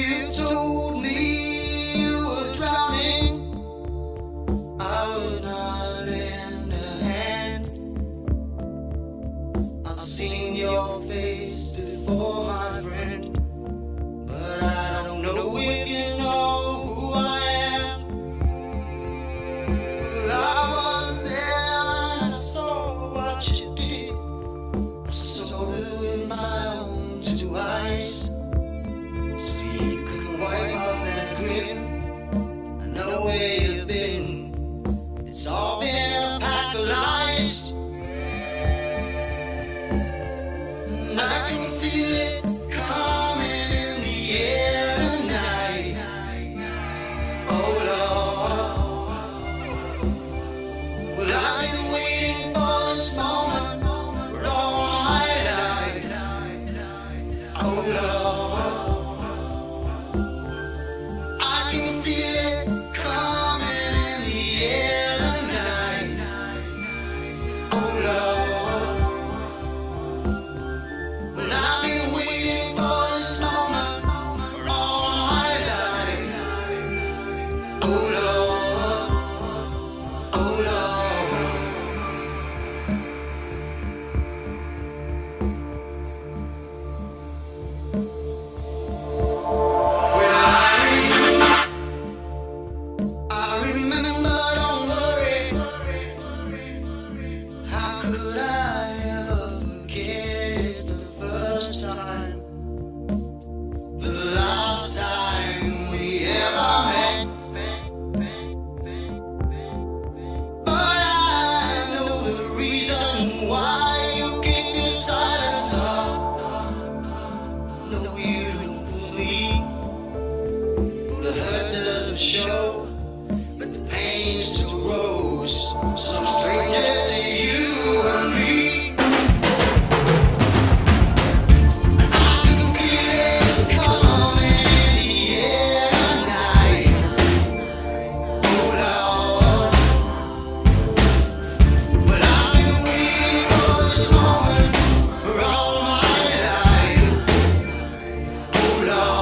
You told me you were drowning. I would not lend a hand. I've seen your face before, my friend, but I don't know if you know who I am. Well, I was there and I saw what you did. I saw it with my own two eyes. So you can wipe off that grin. I know where you've been. It's all been a pack of lies. And I can feel it coming in the air tonight. Oh Lord. Well, I've been waiting for this moment for all my life. Oh Lord. I can feel it coming in the air tonight. Oh Lord. Well, I've been waiting for this moment for all my life. Oh Lord. Oh Lord. I remember, don't worry. How could I ever forget? It's the first time, the last time we ever met. But I know the reason why you keep your silence up. No, you don't fool me. The hurt doesn't show, but the pain still grows. Some stranger to you and me. I can feel it coming in the air tonight. Oh Lord. But I've been waiting for this moment for all my life. Oh Lord.